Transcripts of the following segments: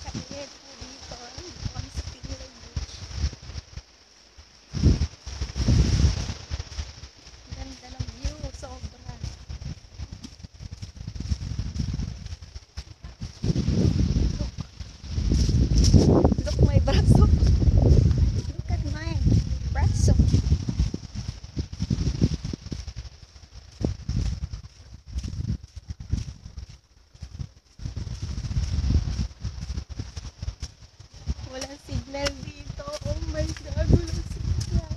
Napakainit po dito. Dito kami sa Tingloy Beach. Ganda ng view. Sobra. Look my braso. Look at my braso. Walang signal dito. Oh my God, walang signal.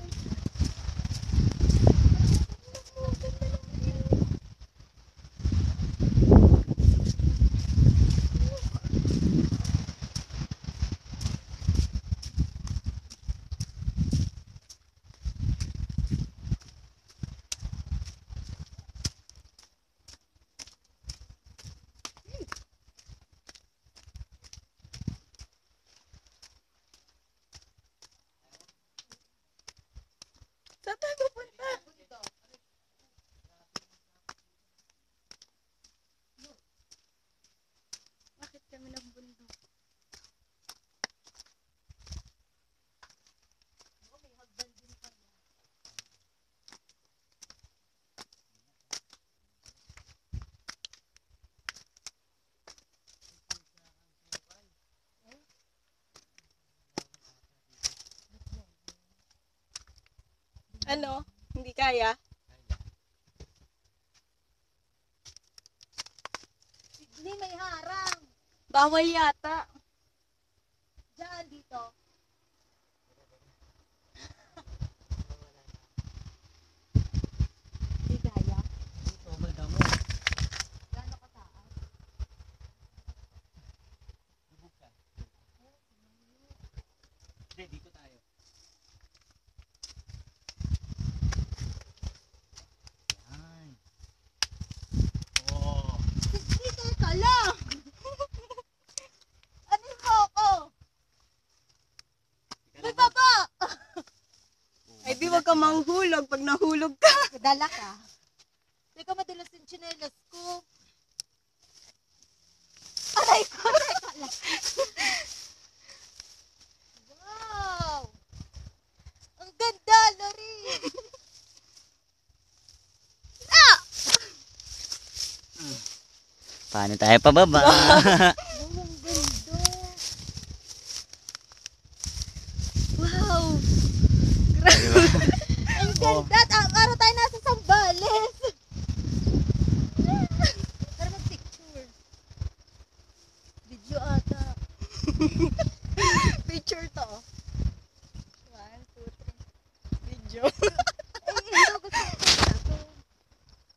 Saan tayo pupunta? Bakit kami nagbundok? Ano? Hindi kaya? Hindi may harang. Bawal yata. Diyan, dito. Hindi kaya. Gano'n kataas? Hindi, dito tayo. Yan. Oh. Dito ka lang. Ano mo ako? May baba. Ay di wag ka manghulog pag nahulog ka. Dala ka. Teka, madalas yung tsinelas ko. Aray ko. Teka lang. Wow. Ang ganda, Lori. Paano tayo pababa? Oh, ang ganda. Wow. Ang ganda. Para tayo nasa Sambales. Tara mag-picture. Video ata. Picture to. 1, 2, 3. Video.